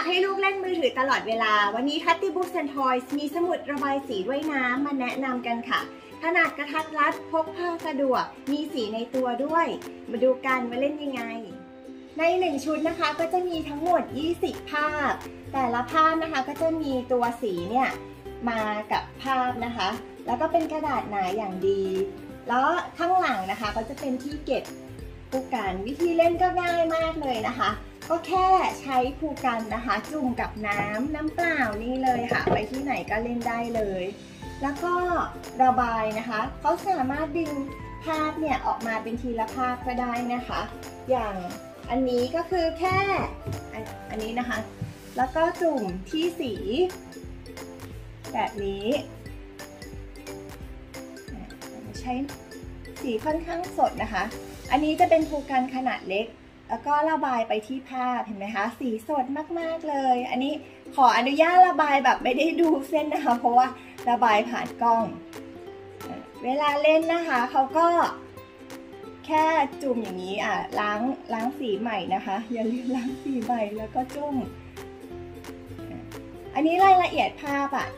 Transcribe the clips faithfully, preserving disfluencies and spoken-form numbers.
ากให้ลูกเล่นมือถือตลอดเวลาวันนี้ Tutty Books and Toys มีสมุดระบายสีด้วยน้ำมาแนะนำกันค่ะขนาดกระทัดรัดพกพาสะดวกมีสีในตัวด้วยมาดูกันว่าเล่นยังไงในหนึ่งชุดนะคะก็จะมีทั้งหมดยี่สิบภาพแต่ละภาพนะคะก็จะมีตัวสีเนี่ยมากับภาพนะคะแล้วก็เป็นกระดาษหนาอย่างดีแล้วข้างหลังนะคะก็จะเป็นที่เก็บภูกันวิธีเล่นก็ง่ายมากเลยนะคะก็แค่ใช้ภูกันนะคะจุ่มกับน้ำน้ำเปล่านี่เลยค่ะไปที่ไหนก็เล่นได้เลยแล้วก็ระบายนะคะเขาสามารถดึงภาพเนี่ยออกมาเป็นทีละภาพก็ได้นะคะอย่างอันนี้ก็คือแค่อันนี้นะคะแล้วก็จุ่มที่สีแบบนี้ใช้สีค่อนข้างสดนะคะอันนี้จะเป็นภูกันขนาดเล็กแล้วก็ระบายไปที่ภาพเห็นไหมคะสีสดมากๆเลยอันนี้ขออนุญาตระบายแบบไม่ได้ดูเส้นนะคะเพราะว่าระบายผ่านกล้องเวลาเล่นนะคะเขาก็แค่จุ่มอย่างนี้อ่ะล้างล้างสีใหม่นะคะอย่าลืมล้างสีใหม่แล้วก็จุ่มอันนี้รายละเอียดภาพอ่ะ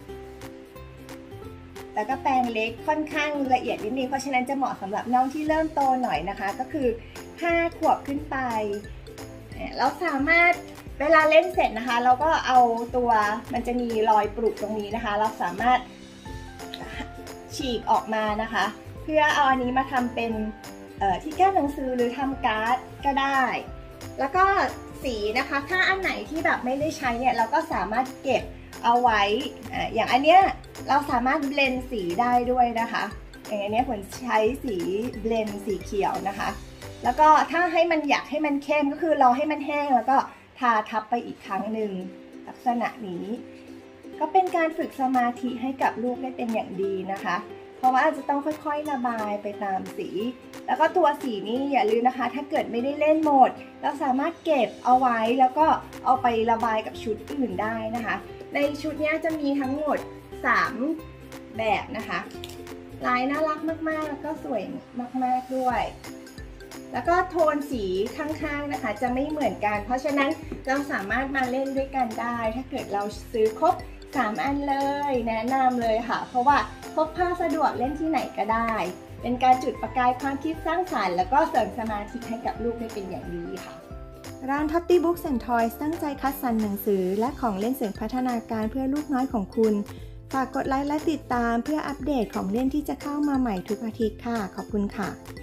แล้วก็แปรงเล็กค่อนข้างละเอียดนิดนึงเพราะฉะนั้นจะเหมาะสำหรับน้องที่เริ่มโตหน่อยนะคะก็คือห้าขวบขึ้นไปเราสามารถเวลาเล่นเสร็จนะคะเราก็เอาตัวมันจะมีรอยปรุตรงนี้นะคะเราสามารถฉีกออกมานะคะเพื่อเอาอันนี้มาทำเป็นที่แก้หนังสือหรือทำการ์ดก็ได้แล้วก็สีนะคะถ้าอันไหนที่แบบไม่ได้ใช้เนี่ยเราก็สามารถเก็บเอาไว้อย่างอันเนี้ยเราสามารถเบลนด์สีได้ด้วยนะคะอย่างอันนี้ผลใช้สีเบลนด์สีเขียวนะคะแล้วก็ถ้าให้มันอยากให้มันเข้มก็คือรอให้มันแห้งแล้วก็ทาทับไปอีกครั้งหนึ่งลักษณะนี้ก็เป็นการฝึกสมาธิให้กับลูกได้เป็นอย่างดีนะคะเพราะว่าอาจจะต้องค่อยๆระบายไปตามสีแล้วก็ตัวสีนี้อย่าลืมนะคะถ้าเกิดไม่ได้เล่นหมดเราสามารถเก็บเอาไว้แล้วก็เอาไประบายกับชุดอื่นได้นะคะในชุดนี้จะมีทั้งหมดสามแบบนะคะลายน่ารักมากๆแล้วก็สวยมากๆด้วยแล้วก็โทนสีข้างๆนะคะจะไม่เหมือนกันเพราะฉะนั้นเราสามารถมาเล่นด้วยกันได้ถ้าเกิดเราซื้อครบสามอันเลยแนะนำเลยค่ะเพราะว่าพกพาสะดวกเล่นที่ไหนก็ได้เป็นการจุดประกายความคิดสร้างสรรค์แล้วก็เสริมสมาธิให้กับลูกได้เป็นอย่างดีค่ะร้าน Tutty Books and Toys ตั้งใจคัดสรรหนังสือและของเล่นเสริมพัฒนาการเพื่อลูกน้อยของคุณฝากกดไลค์และติดตามเพื่ออัปเดตของเล่นที่จะเข้ามาใหม่ทุกอาทิตย์ค่ะขอบคุณค่ะ